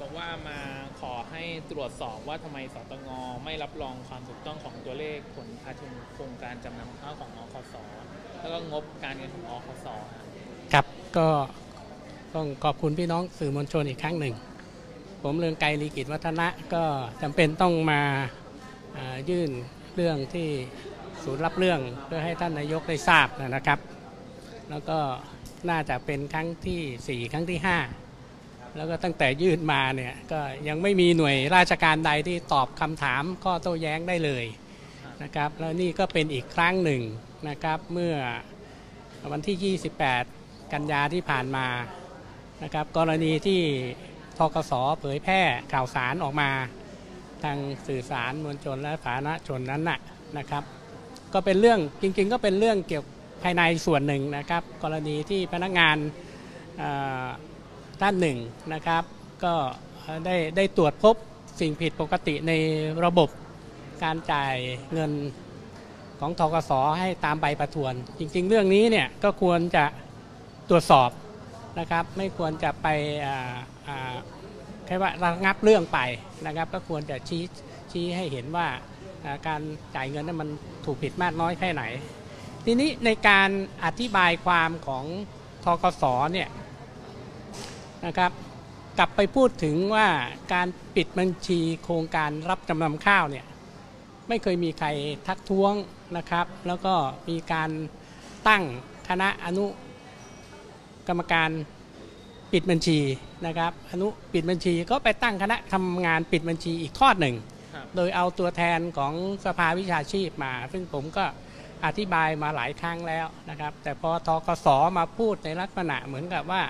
บอกว่ามาขอให้ตรวจสอบว่าทำไมสตงไม่รับรองความถูกต้องของตัวเลขผลการชมโครงการจำนำข้าวของอคสแล้วก็งบการเงินของอคสครับก็ต้องขอบคุณพี่น้องสื่อมวลชนอีกครั้งหนึ่งผมเรืองไกร ลีกิจวัฒนะก็จำเป็นต้องมายื่นเรื่องที่ศูนย์รับเรื่องเพื่อให้ท่านนายกได้ทราบนะครับแล้วก็น่าจะเป็นครั้งที่4ครั้งที่5แล้วก็ตั้งแต่ยื่นมาเนี่ยก็ยังไม่มีหน่วยราชการใดที่ตอบคำถามข้อโต้แย้งได้เลยนะครับแล้วนี่ก็เป็นอีกครั้งหนึ่งนะครับเมื่อวันที่28กันยาที่ผ่านมานะครับกรณีที่ธกส.เผยแพร่ข่าวสารออกมาทางสื่อสารมวลชนและสาธารณชนนั้นนะครับก็เป็นเรื่องจริงๆก็เป็นเรื่องเกี่ยวภายในส่วนหนึ่งนะครับกรณีที่พนักงานท่านหนึ่งนะครับก็ได้ตรวจพบสิ่งผิดปกติในระบบการจ่ายเงินของธกส.ให้ตามใบประทวนจริงๆเรื่องนี้เนี่ยก็ควรจะตรวจสอบนะครับไม่ควรจะไปแค่ว่าระงับเรื่องไปนะครับก็ควรจะชี้ให้เห็นว่าการจ่ายเงินนั้นมันถูกผิดมากน้อยแค่ไหนทีนี้ในการอธิบายความของธกส.เนี่ยนะครับกลับไปพูดถึงว่าการปิดบัญชีโครงการรับจำนำข้าวเนี่ยไม่เคยมีใครทักท้วงนะครับแล้วก็มีการตั้งคณะอนุกรรมการปิดบัญชีนะครับอนุปิดบัญชีก็ไปตั้งคณะทำงานปิดบัญชีอีกทอดหนึ่งโดยเอาตัวแทนของสภาวิชาชีพมาซึ่งผมก็อธิบายมาหลายครั้งแล้วนะครับแต่พอธกส.มาพูดในลักษณะเหมือนกับว่า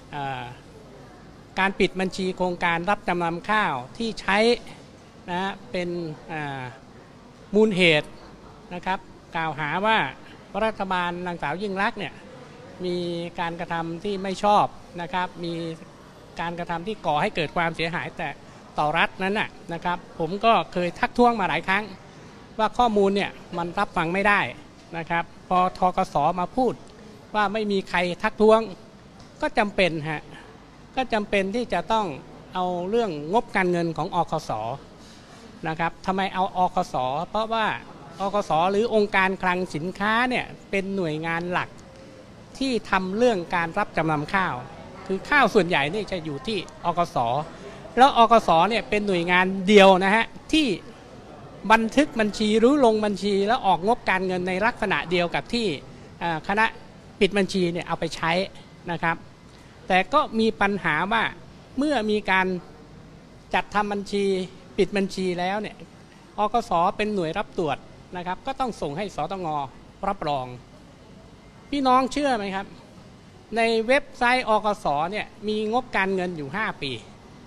การปิดบัญชีโครงการรับจำนำข้าวที่ใช้นะเป็นมูลเหตุนะครับกล่าวหาว่ารัฐบาลนางสาวยิ่งลักษณ์เนี่ยมีการกระทำที่ไม่ชอบนะครับมีการกระทำที่ก่อให้เกิดความเสียหายแต่ต่อรัฐนั้นนะครับผมก็เคยทักท้วงมาหลายครั้งว่าข้อมูลเนี่ยมันรับฟังไม่ได้นะครับพอธกส.มาพูดว่าไม่มีใครทักท้วงก็จำเป็นก็จำเป็นที่จะต้องเอาเรื่องงบการเงินของอคส.นะครับทำไมเอาอคส.เพราะว่าอคส.หรือองค์การคลังสินค้าเนี่ยเป็นหน่วยงานหลักที่ทำเรื่องการรับจำนำข้าวคือข้าวส่วนใหญ่นี่จะอยู่ที่อคส.แล้วอคส.เนี่ยเป็นหน่วยงานเดียวนะฮะที่บันทึกบัญชีหรือลงบัญชีแล้วออกงบการเงินในลักษณะเดียวกับที่คณะปิดบัญชีเนี่ยเอาไปใช้นะครับแต่ก็มีปัญหาว่าเมื่อมีการจัดทำบัญชีปิดบัญชีแล้วเนี่ยอคส.เป็นหน่วยรับตรวจนะครับก็ต้องส่งให้สตง.รับรองพี่น้องเชื่อไหมครับในเว็บไซต์อคส.เนี่ยมีงบการเงินอยู่5ปี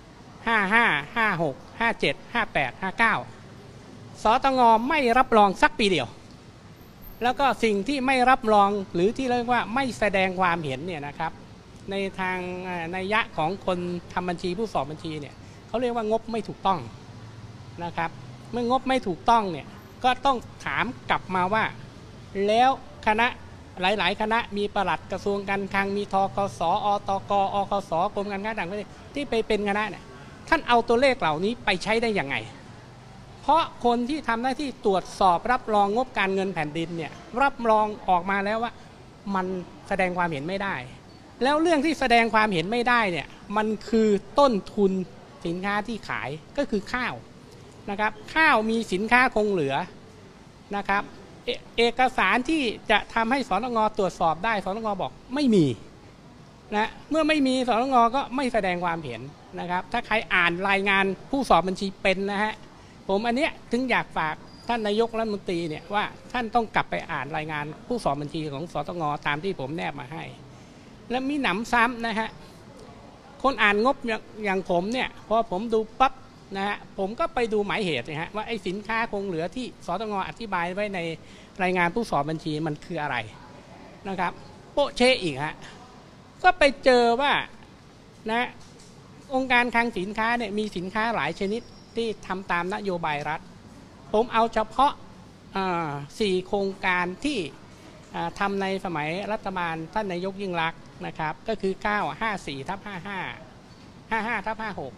55 56 57 58 59สตง.ไม่รับรองสักปีเดียวแล้วก็สิ่งที่ไม่รับรองหรือที่เรียกว่าไม่แสดงความเห็นเนี่ยนะครับในทางนัยยะของคนทำบัญชีผู้สอบบัญชีเนี่ยเขาเรียกว่างบไม่ถูกต้องนะครับเมื่องบไม่ถูกต้องเนี่ยก็ต้องถามกลับมาว่าแล้วคณะหลายๆคณะมีปลัดกระทรวงการคลังมีธกส.อตก.อคส.กรมการค้าต่างประเทศที่ไปเป็นคณะเนี่ยท่านเอาตัวเลขเหล่านี้ไปใช้ได้ยังไงเพราะคนที่ทำหน้าที่ตรวจสอบรับรองงบการเงินแผ่นดินเนี่ยรับรองออกมาแล้วว่ามันแสดงความเห็นไม่ได้แล้วเรื่องที่แสดงความเห็นไม่ได้เนี่ยมันคือต้นทุนสินค้าที่ขายก็คือข้าวนะครับข้าวมีสินค้าคงเหลือนะครับเอกสารที่จะทำให้สตง.ตรวจสอบได้สตง.บอกไม่มีนะเมื่อไม่มีสตง.ก็ไม่แสดงความเห็นนะครับถ้าใครอ่านรายงานผู้สอบบัญชีเป็นนะฮะผมอันเนี้ยถึงอยากฝากท่านนายกรัฐมนตรีเนี่ยว่าท่านต้องกลับไปอ่านรายงานผู้สอบบัญชีของสตง.ตามที่ผมแนบมาให้และมีหนำซ้ำนะฮะคนอ่านงบอย่างผมเนี่ยพอผมดูปั๊บนะฮะผมก็ไปดูหมายเหตุนะฮะว่าไอ้สินค้าคงเหลือที่สตง.อธิบายไว้ในรายงานผู้สอบบัญชีมันคืออะไรนะครับโปะเชอีกฮะก็ไปเจอว่านะองค์การคลังสินค้าเนี่ยมีสินค้าหลายชนิดที่ทำตามนโยบายรัฐผมเอาเฉพาะ4 โครงการที่ทำในสมัยรัฐบาลท่านนายกยิ่งลักษณ์นะครับก็คือ954/55 55/56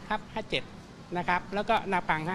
56/57นะครับแล้วก็นาปัง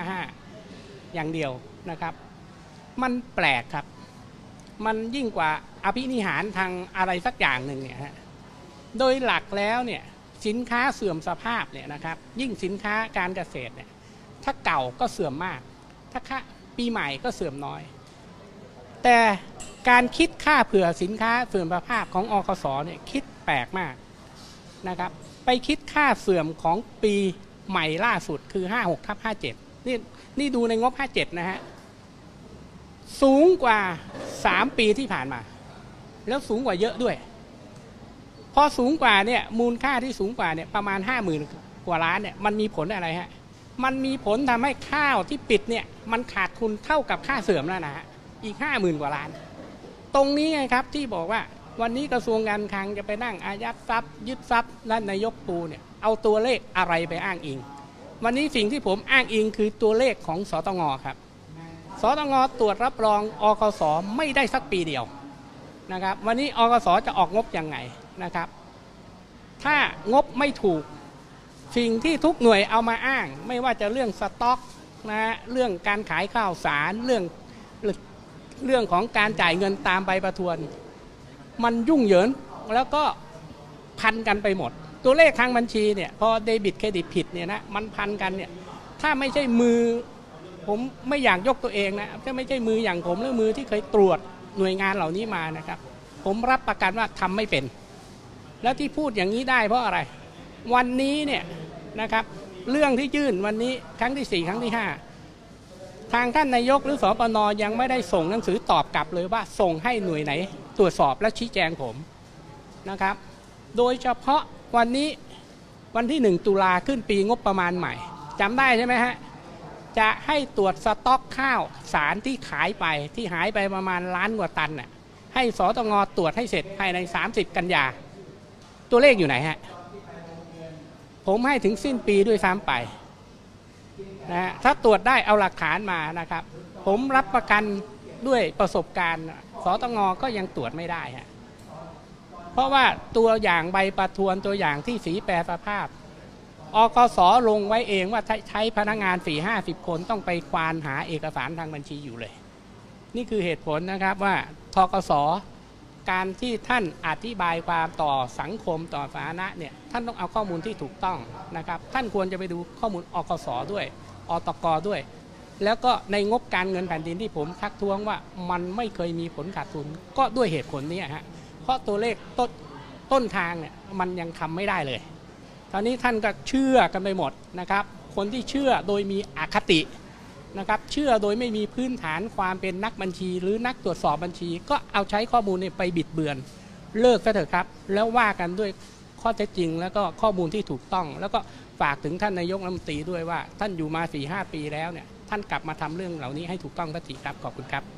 55อย่างเดียวนะครับมันแปลกครับมันยิ่งกว่าอภินิหารทางอะไรสักอย่างหนึ่งเนี่ยฮะโดยหลักแล้วเนี่ยสินค้าเสื่อมสภาพเนี่ยนะครับยิ่งสินค้าการเกษตรเนี่ยถ้าเก่าก็เสื่อมมากถ้าปีใหม่ก็เสื่อมน้อยแต่การคิดค่าเผื่อสินค้าเสื่อมสภาพของอกสเนี่ยคิดแปลกมากนะครับไปคิดค่าเสื่อมของปีใหม่ล่าสุดคือ56/57นี่ดูในงบ57นะฮะสูงกว่า3ปีที่ผ่านมาแล้วสูงกว่าเยอะด้วยพอสูงกว่าเนี่ยมูลค่าที่สูงกว่าเนี่ยประมาณ 50,000 กว่าล้านเนี่ยมันมีผลอะไรฮะมันมีผลทำให้ข้าวที่ปิดเนี่ยมันขาดทุนเท่ากับค่าเสื่อมแล้วนะฮะอีก 50,000 กว่าล้านตรงนี้ไงครับที่บอกว่าวันนี้กระทรวงการคลังจะไปนั่งอายัดทรัพย์ยึดทรัพย์และนายกปูเนี่ยเอาตัวเลขอะไรไปอ้างอิงวันนี้สิ่งที่ผมอ้างอิงคือตัวเลขของสตง.ครับสตง.ตรวจรับรองอกส.ไม่ได้สักปีเดียวนะครับวันนี้อกส.จะออกงบยังไงนะครับถ้างบไม่ถูกสิ่งที่ทุกหน่วยเอามาอ้างไม่ว่าจะเรื่องสต็อกนะเรื่องการขายข้าวสารเรื่องของการจ่ายเงินตามใบประทวนมันยุ่งเหยิงแล้วก็พันกันไปหมดตัวเลขทางบัญชีเนี่ยพอเดบิตเครดิตผิดเนี่ยนะมันพันกันเนี่ยถ้าไม่ใช่มือผมไม่อยากยกตัวเองนะถ้าไม่ใช่มืออย่างผมหรือมือที่เคยตรวจหน่วยงานเหล่านี้มานะครับผมรับประกันว่าทำไม่เป็นแล้วที่พูดอย่างนี้ได้เพราะอะไรวันนี้เนี่ยนะครับเรื่องที่ยื่นวันนี้ครั้งที่4ครั้งที่5ทางท่านนายกหรือสปน.ยังไม่ได้ส่งหนังสือตอบกลับเลยว่าส่งให้หน่วยไหนตรวจสอบและชี้แจงผมนะครับโดยเฉพาะวันนี้วันที่1 ตุลาขึ้นปีงบประมาณใหม่จำได้ใช่ไหมฮะจะให้ตรวจสต็อกข้าวสารที่ขายไปที่หายไปประมาณ1 ล้านกว่าตันน่ะให้สตง.ตรวจให้เสร็จภายใน30 กันยาตัวเลขอยู่ไหนฮะผมให้ถึงสิ้นปีด้วยซ้ำไปนะฮะถ้าตรวจได้เอาหลักฐานมานะครับผมรับประกันด้วยประสบการณ์สตง.ก็ยังตรวจไม่ได้ฮะเพราะว่าตัวอย่างใบประทวนตัวอย่างที่สีแปรสภาพอกส.ลงไว้เองว่าใช้พนักงาน 40-50 คนต้องไปควานหาเอกสารทางบัญชีอยู่เลยนี่คือเหตุผลนะครับว่าธกส.การที่ท่านอธิบายความต่อสังคมต่อสาธารณะเนี่ยท่านต้องเอาข้อมูลที่ถูกต้องนะครับท่านควรจะไปดูข้อมูลอกส.ด้วยอตก.ด้วยแล้วก็ในงบการเงินแผ่นดินที่ผมทักท้วงว่ามันไม่เคยมีผลขาดทุนก็ด้วยเหตุผลนี้ฮะเพราะตัวเลขต้นทางเนี่ยมันยังทำไม่ได้เลยตอนนี้ท่านก็เชื่อกันไปหมดนะครับคนที่เชื่อโดยมีอคตินะครับเชื่อโดยไม่มีพื้นฐานความเป็นนักบัญชีหรือนักตรวจสอบบัญชีก็เอาใช้ข้อมูลไปบิดเบือนเลิกซะเถอะครับแล้วว่ากันด้วยข้อเท็จจริงแล้วก็ข้อมูลที่ถูกต้องแล้วก็ฝากถึงท่านนายกรัฐมนตรีด้วยว่าท่านอยู่มา 4-5 ปีแล้วเนี่ยท่านกลับมาทำเรื่องเหล่านี้ให้ถูกต้องสักทีครับขอบคุณครับ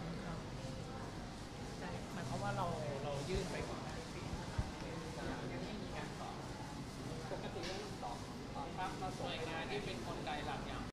หมายความว่าเรายื่นไปก่อนหน้าปียังไม่มีการตอบปกติเราตอบครับเราส่งงานที่เป็นกลไกหลักอย่าง